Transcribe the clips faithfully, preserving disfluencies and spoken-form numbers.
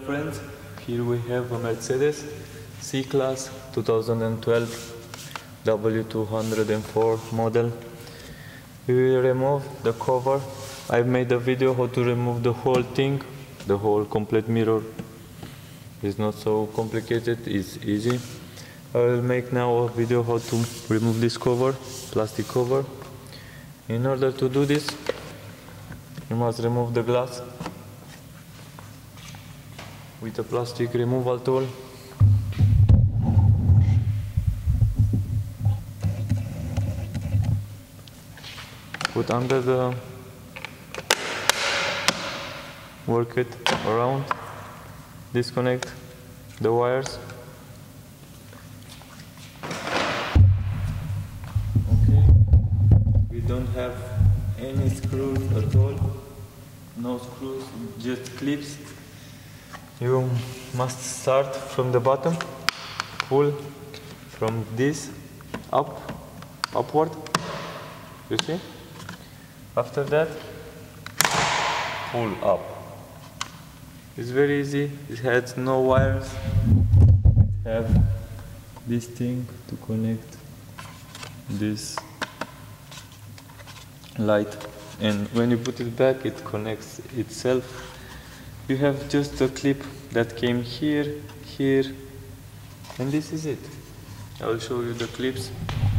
friends, here we have a Mercedes C-Class two thousand twelve W two oh four model. We will remove the cover. I've made a video how to remove the whole thing, the whole complete mirror. It's not so complicated, it's easy. I will make now a video how to remove this cover, plastic cover. In order to do this, you must remove the glass with a plastic removal tool. Put under the work it around, disconnect the wires. Okay, we don't have any screws at all, no screws, just clips. You must start from the bottom, pull from this up, upward, you see? After that, pull up. It's very easy, it has no wires. It have this thing to connect this light, and when you put it back, it connects itself. You have just a clip that came here, here, and this is it. I will show you the clips.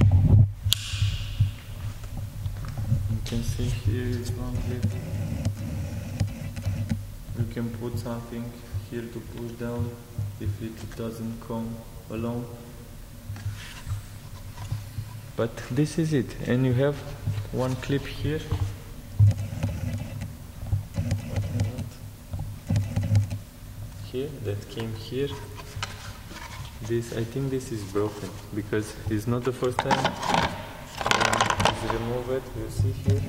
You can see here is one clip. You can put something here to push down if it doesn't come alone. But this is it, and you have one clip here. Here, that came here. This, I think this is broken because it's not the first time. Just remove it, you see here.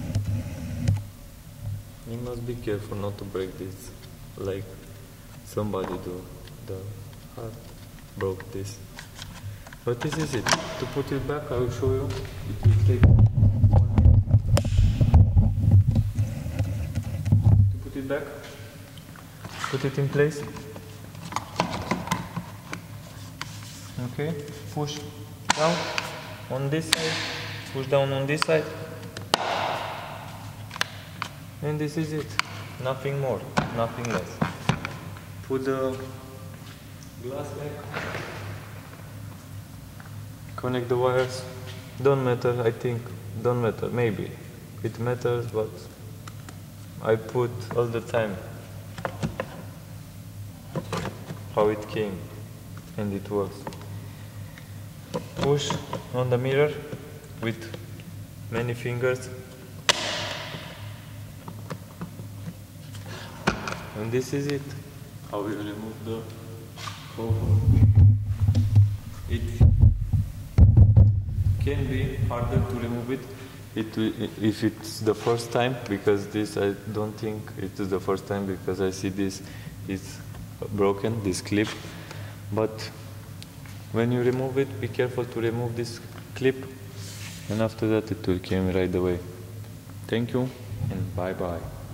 You must be careful not to break this, like somebody do. The heart broke this. But this is it. To put it back, I will show you. It will take one minute. To put it back. Put it in place. Okay, push down on this side, push down on this side, and this is it. Nothing more, nothing less. Put the glass back, connect the wires. Don't matter, I think, don't matter, maybe. It matters, but I put all the time how it came, and it works. Push on the mirror with many fingers, and this is it, how we remove the cover. It can be harder to remove it, it if it's the first time, because this I don't think it is the first time, because I see this is broken, this clip. But when you remove it, be careful to remove this clip, and after that it will come right away. Thank you, and bye bye.